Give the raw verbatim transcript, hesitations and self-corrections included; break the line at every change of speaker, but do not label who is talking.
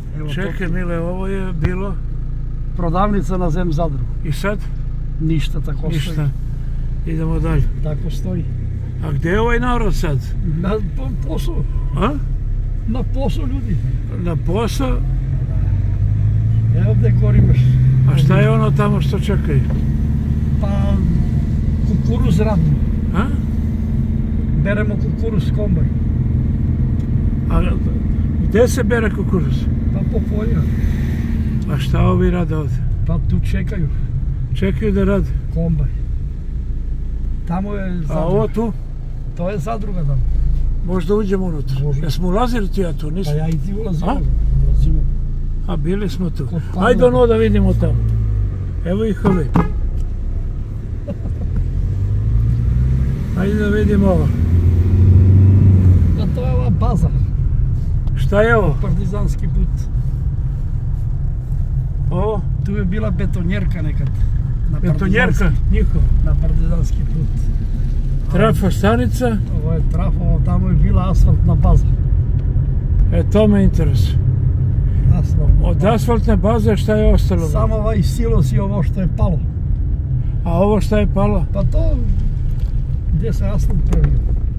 Evo,
Čekaj
to...
Mile, ovo je bilo...
Prodavnica na Zem Zadru.
I sad?
Ništa, tako
Ništa.
stoji.
Idemo dalje.
Tako stoji.
A gdje je ovaj narod sad?
Na posao.
A?
Na posao ljudi.
Na posao?
Evo gdje gorimaš.
A šta je ono tamo što čekaju?
Pa kukuruz radimo.
A?
Beremo kukuruz s kombaj.
A gdje se bere kukuruz?
Pa po polja.
A šta ovi rade ovdje?
Pa tu čekaju.
Čekaju da rade?
Kombaj. Tamo je zadruga.
A ovo tu?
To je zadruga tamo.
Možda uđemo unutra.
Može.
Jesmo ulazili ti ja tu? Nismo?
Pa ja i ti ulazimo.
A?
Ulazimo.
A bili smo tu.
Kod Pavla.
Ajde ono da vidimo tamo. Evo ih ovi. Ajde da vidimo ovo.
A to je ova baza.
Šta je ovo?
Partizanski put.
Ovo?
Tu je bila betonjerka nekad. Na
Betonjerka
partizanski-
njihova.
Na partizanski put.
Trafo stanica.
Ovo je trafo, tamo je bila asfaltna baza.
E to me interesuje.
Asfaltna
Od
baza.
asfaltne baze šta je ostalo?
Samo ovaj silos i ovo što je palo.
A ovo šta je palo?
Pa to gdje se asfalt pravio.